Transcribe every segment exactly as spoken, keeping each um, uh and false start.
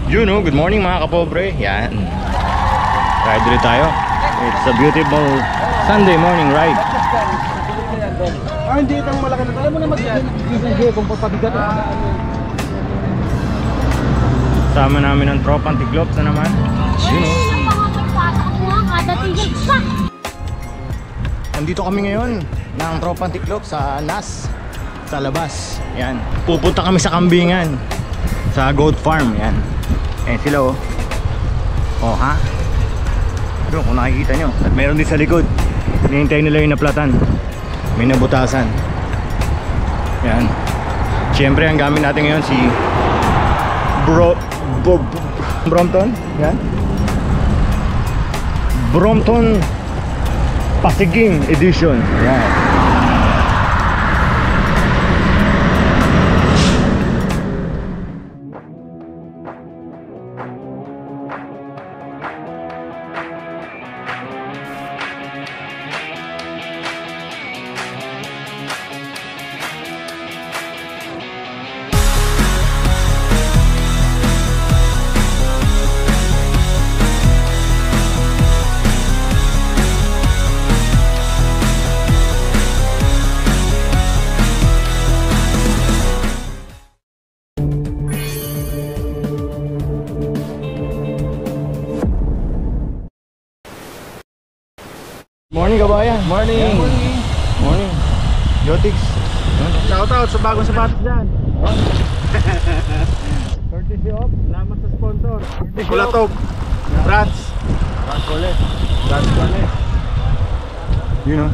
You know, good morning mga kapobre. Yan. Ride ulit tayo. It's a beautiful Sunday morning ride. Ah, hindi itong malaki na. Alam mo na mag-gigil kung papabigat. Sama namin ng tropang Tiglops na naman. You know. Andito kami ngayon ng tropang Tiglops sa N A S, sa labas. Yan. Pupunta kami sa kambingan, sa goat farm. Yan. Eh sila oh. Oh ha? Doon kung nakikita nyo. At meron din sa likod. Hinihintay nila yung naplatan. May nabutasan. Yan. Siyempre ang gamit natin ngayon si Bro Bob Brompton. Yan. Brompton Pasiging Edition. Yan. Morning kabayan. Morning. Yeah, morning. Morning. Jotix. Shout out sa bagong sapatos dyan. Courtesy of. Salamat sa sponsor. Kulatog. Brands. Brands ulit. Brands ulit. You know.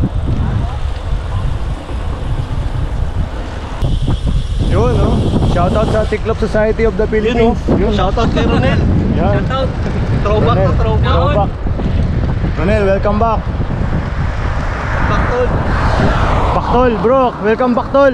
Yun no. Shout out sa Tiglops Society of the Philippines. Yun, shout out kay Ronel. Yan. Shout out. Throwback Ronel. to throwback. Throwback. Ronel, welcome back. Baktol. Baktol, bro. Welcome back, tol.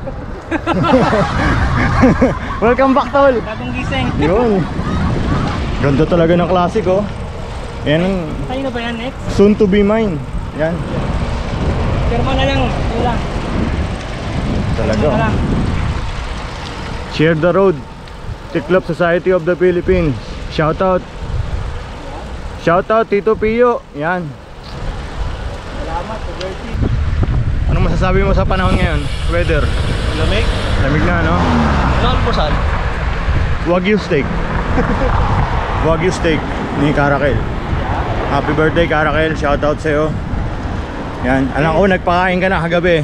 Welcome back, tol. Bagong gising. Yun. Ganda talaga ng classic, oh. Yan ang Tayo na ba yan next? soon to be mine. Yan. Pirma na lang. Yun lang. Talaga, Pirma na oh. lang. Share the road. Tiglops Society of the Philippines. Shout out. Shout out Tito Pio. Yan. Salamat sa Bertie. Anong masasabi mo sa panahon ngayon? Weather. Lamig. Lamig na, no? Ano ang pusan? Wagyu steak. Wagyu steak ni Carakel. Happy birthday Carakel. Shout out sa'yo. Yan. Alam ko nagpakain ka na kagabi.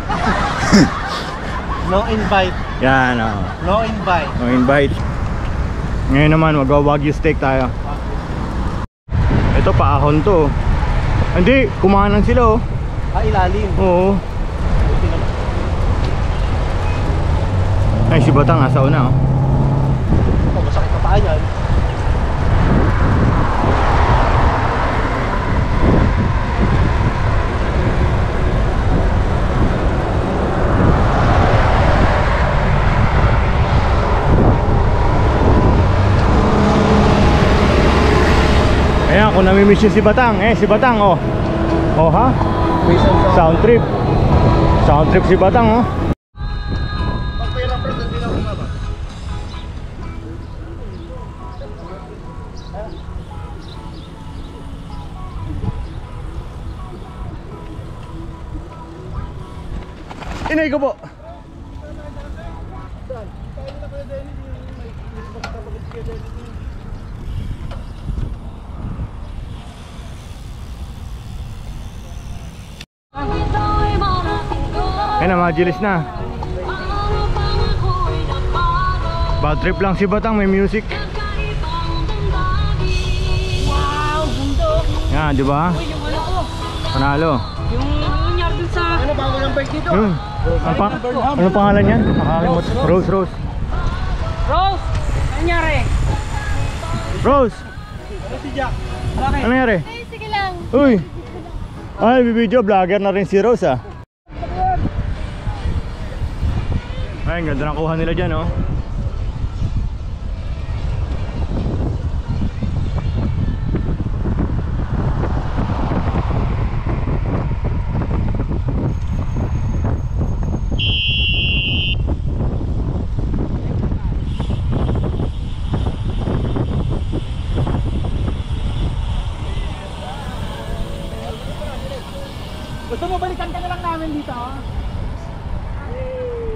No invite. Yan, oh. No invite. No invite. Ngayon naman mag-wagyu steak tayo. Ito paahon to. Hindi, kumanan sila, oh. Ah, ilalim. Oo. Ay, si Batang nasa una, oh. Oh, masakit na paa yan. Ayan, kung namimiss yun si Batang, eh, si Batang, oh. Oh, ha? Sound trip. Sound trip si Batang, oh. Pagpira pre, hindi na bumaba. Inay ko po. Ay na, majilis na. Bad trip lang si Batang, may music. Wow, bundok. Yan, di ba? Uy, yung ano ko. Panalo. Yung nangyari dun sa... Ano bago ng bike dito? Yun. Ano pa? Ano pangalan niyan? Nakakalimot. Rose, Rose. Rose! Ano nangyari? Rose! Ano si Jack? Bakit? Ano nangyari? Ay, sige lang. Uy! Ay, bibidyo, vlogger na rin si Rose, ah. Ay, ang ganda nakuha nila dyan, oh.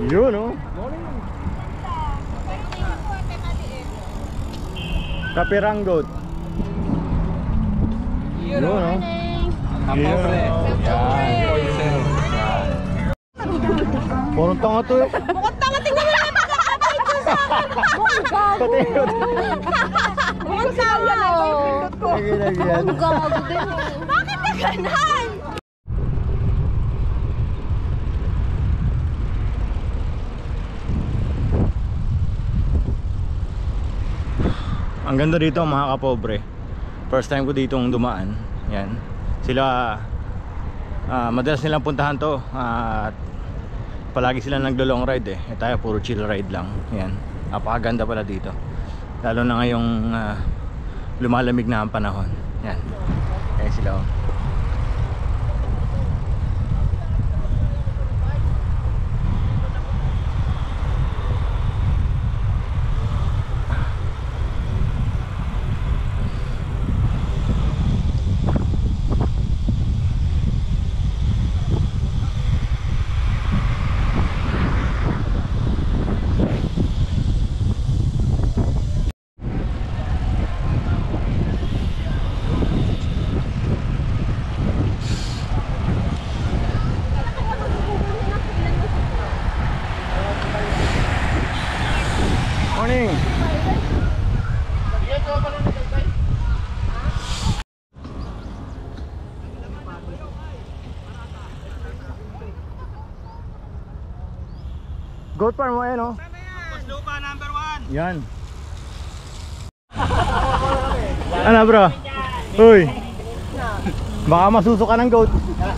Yun, oh. Kapirang goat. Yun, oh. Kapobre. Yan. Purong tanga to eh. Bukod tanga, tingnan mo yung pagkakabait ko sa akin. Bukod gago. Bukod gago. Bukod gago din eh. Bakit na ganan? Ang ganda dito mga kapobre. First time ko ditong dumaan. Yan. Sila uh, madalas nilang puntahan to at uh, palagi sila naglo-long ride eh. E tayo puro chill ride lang. Yan. Napakaganda pala dito. Lalo na ngayong uh, lumalamig na ang panahon. Yan. Ayan sila oh. Morning. Goat farm mo yan, oh. Lupa number one. Yan. Ano bro? Uy. Baka masusuka ng goat.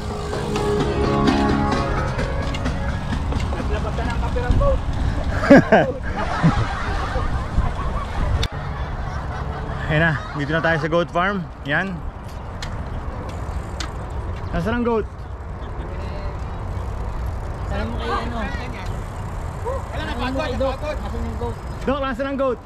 Naglabas ka ng kapirang goat. Ayan na, dito na tayo sa goat farm. Yan. Nasaan ang goat? Alam mo kayo ano? Wala na pagod, na pagod. Asan yung goat? Dok, nasaan ang goat?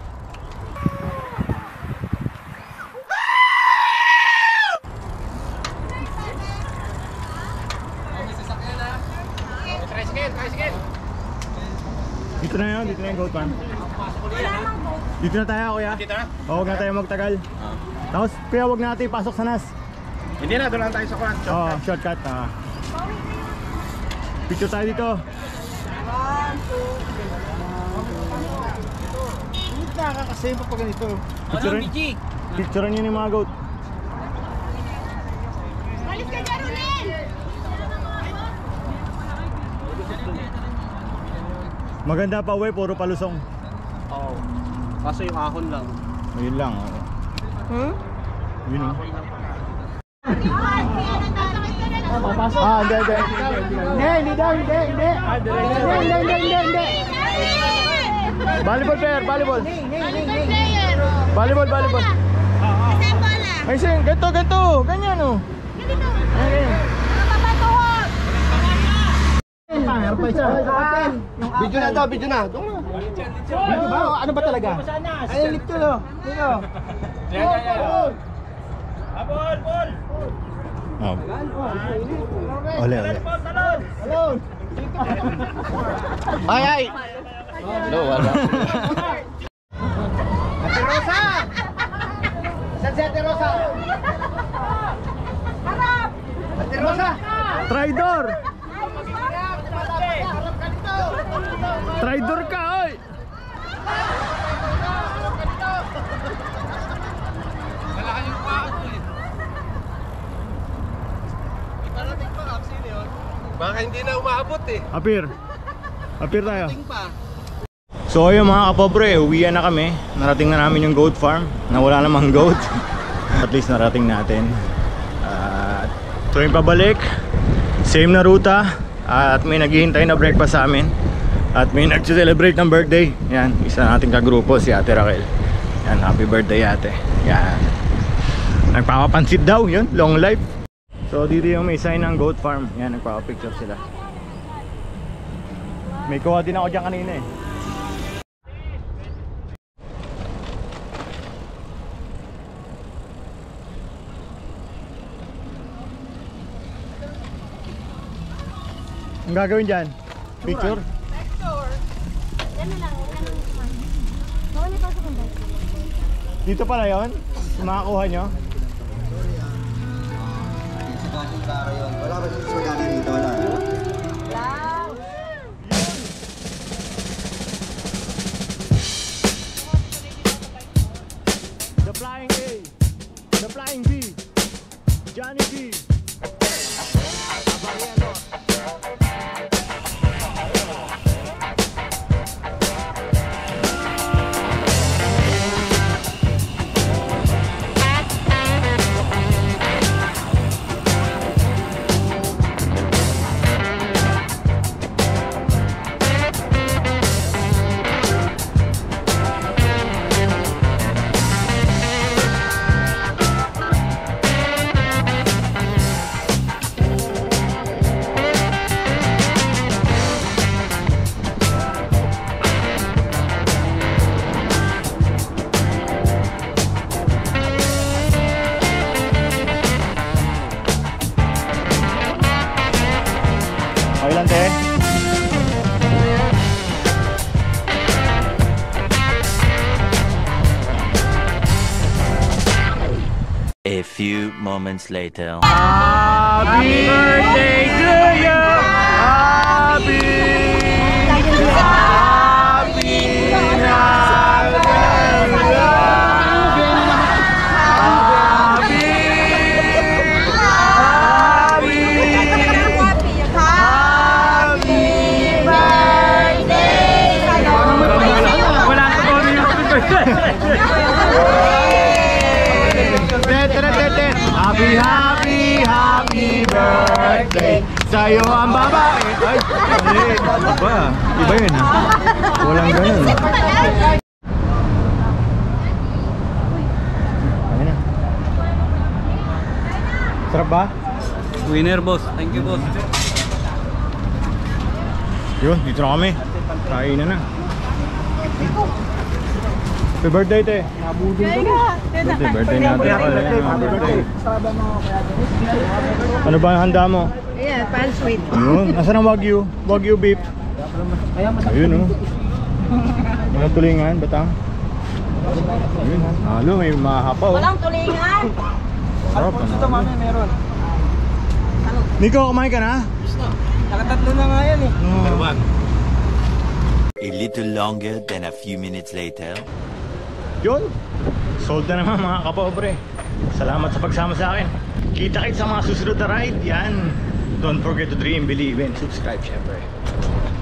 May sasakyan na. May tricycle, tricycle. Dito na yun, dito na yung goat farm. Dito na tayo kuya. Dito na? O, huwag na tayo magtagal. Tapos kuya, huwag natin ipasok sa nas. Hindi na, doon lang tayo sa kwan. Oo, shortcut. Ah. Picture tayo dito. Hindi nakakasema pa ganito. Picture, picture nyo yung mga goat. Malis ka dyan, Ronel! Maganda pa uwi, puro palusong. Oo. Kaso yung ahon lang. Ayun lang. Oh. Hmm? Yun oh. Papasok. Ah, hindi, hindi. Hindi, hindi daw, hindi, hindi. Hindi, hindi, hindi, hindi, hindi. Volleyball player, volleyball. Volleyball player, oh. Volleyball, volleyball. Kasi ang bola. Ay, sing, ganito, ganito. Ganyan oh. Ganito. Ayan, ganyan. Mga papatuhod. Video na daw, video na. Doon na. Video ba? Ano ba talaga? Ay, lipto no. Dito. Yan, yan, yan. Abol, bol. Oh. Ole, ole. Alon. Ay, ay. Hello, wala. Ate Rosa! Saan si Ate Rosa? Harap! Ate Rosa! Tridor! Tridor ka, oy! Malakan yung paa ko eh. Iparating pa kapsin yun. Baka hindi na umaabot eh. Apir. Apir tayo. Ting pa. So ayun mga kapobre, uwian na kami. Narating na namin yung goat farm na wala namang goat. At least narating natin. At uh, tuwing pabalik, same na ruta. At may naghihintay na breakfast sa amin. At may nag-celebrate ng birthday. Yan, isa nating kagrupo, si Ate Raquel. Yan, happy birthday ate. Yan. Nagpapapansit daw, yun, long life. So dito yung may sign ng goat farm. Yan, nagpapapicture sila. May kuha din ako dyan kanina eh. Ang gagawin dyan? Picture? Picture. Dito pala yon. Makakuha nyo. Sa klaseng karo yun. Wala ba dito sa magana dito? Wala. The Flying A, The Flying B, Johnny B. Okay lang, te. A few moments later. Happy birthday to you! Happy! Happy! Happy, happy, happy birthday sa'yo ang babae. Ay, mali. Iba. Iba yun ha. Walang ganun. Ayun na. Sarap ba? Winner boss, thank you boss. Yun, dito na kami. Kain na na. Happy birthday, te. Birthday, birthday natin. Happy birthday. Ano ba ang handa mo? Ayan, pan sweet. Yun, nasaan ang Wagyu? Wagyu beef. Ayun, oh. Mga tulingan, batang. Ayun, halo, may mahapaw. Walang tulingan. Sarap, Ito mami, meron. Nico, kumain ka na? Nakatatlo na nga yan eh. Oh. A little longer than a few minutes later. Yun, sold na naman mga kapobre. Salamat sa pagsama sa akin. Kita-kits sa mga susunod na ride. Yan. Don't forget to dream, believe, and subscribe syempre.